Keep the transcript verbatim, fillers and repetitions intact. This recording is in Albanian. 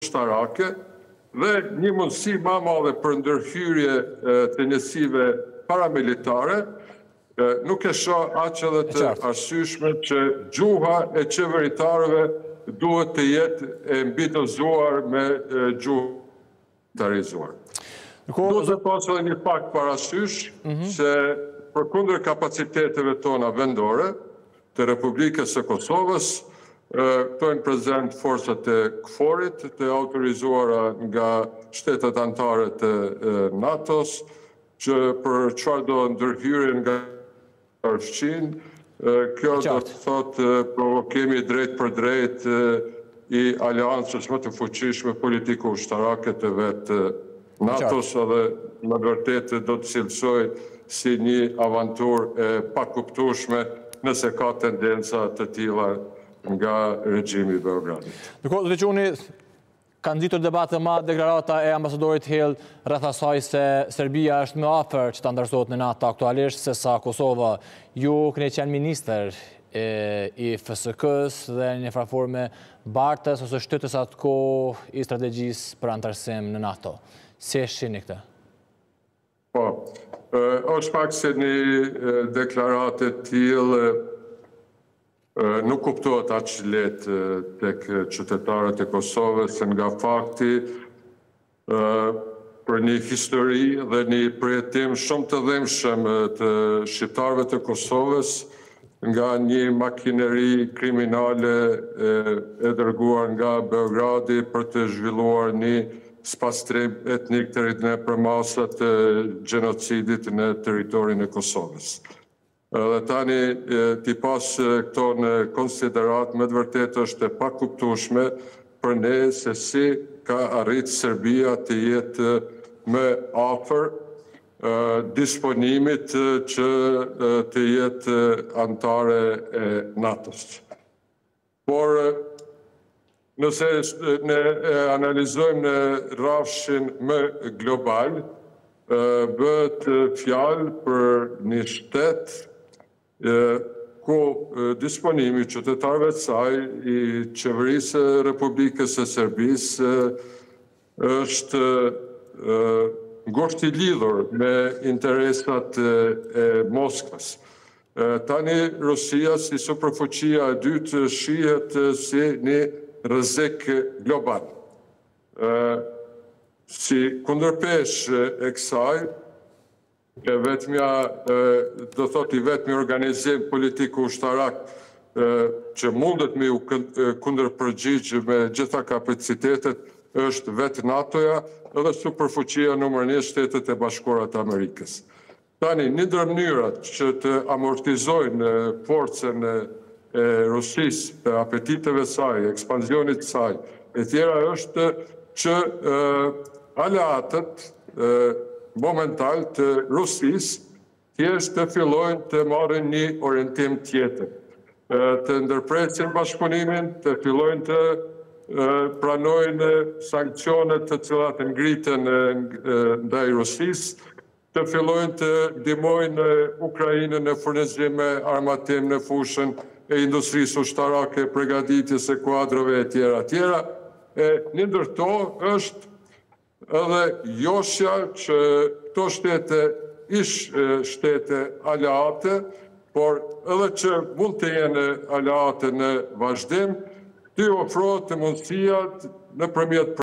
ushtarake dhe një mundësi më e madhe për ndërhyrje të njësive paramilitare, nuk e shoh aq edhe të arsyeshme që gjuha e qeveritarëve duhet të jetë e mbidozuar me gjuhë militarizuar. Duhet të pasë edhe një fakt parasysh se përkundër kapaciteteve tona vendore të Republikës së Kosovës, këto janë prezent forcat e KFOR-it të autorizuara nga shtetet anëtare të NATO-s, që për çfarë do ndërhyrje nga Arfqin, kjo do të thotë provokimi drejt për drejt i aleancës më të fuqishme politiko-ushtarake të vetë NATO-s, edhe në vërtet do të cilësoj si një avantur e pakuptueshme nëse ka tendenca të tilla nga regjimi i Beogradit. Dëko, dhe që unë ka nxitur debate ma deklarata e ambasadorit Hill rreth asaj se Serbia është më afër që ta ndërtohet në NATO aktualisht se sa Kosova. Ju keni qenë minister i F S K-s dhe një farforme bartës ose shtytës atë kohë i strategjisë për antarësim në NATO. Si e shihni këtë? Po, është pak se një deklarate të tillë nuk kuptohet aq lehtë tek qytetarët e Kosovës nga fakti për një histori dhe një përjetim shumë të dhimbshëm të shqiptarëve të Kosovës nga një makineri kriminale e dërguar nga Beogradi për të zhvilluar një spastrim etnik të rritën e përmasat të gjenocidit në teritorin e Kosovës. Dhe tani t'i pas këto në konsiderat me të vërtet është e pakuptueshme për ne se si ka arrit Serbia të jetë më afër disponimit që të jetë antare e NATO-s. Por nëse ne analizojmë në rrafshin më global, bëhet fjalë për një shtet ku disponimi qytetarëve të saj i qeverisë së Republikës së Serbisë është ngushtë i lidhur me interesat e Moskvës. Tani Rusia si superfuqia e dytë shihet si një rrezik global. Si kundërpeshë e kësaj, e vetmja, do thot i vetmi organizim politiko-ushtarak që mundet me u kundërpërgjigj me gjitha kapacitetet është vetë NATO-ja edhe superfuqia numër një Shtetet e Bashkuara të Amerikës. Tani, një ndër mënyrat që të amortizojnë forcën e Rusisë, të apetiteve saj, ekspansionit saj, e tjera është që aleatët momental të Rusisë thjesht të fillojnë të marrin një orientim tjetër, të ndërpresin bashkëpunimin, të fillojnë të pranojnë sankcionet të cilat ngriten ndaj Rusisë, të fillojnë të ndihmojnë Ukrainën në furnizim me armatim në fushën e industrisë ushtarake, përgatitjes së kuadrove e tjera tjera. E një ndër to është edhe joshja që këto shtete ish shtete aleate, por edhe që mund të jenë aleate në vazhdim, të ofrohet të mundësia nëpërmjet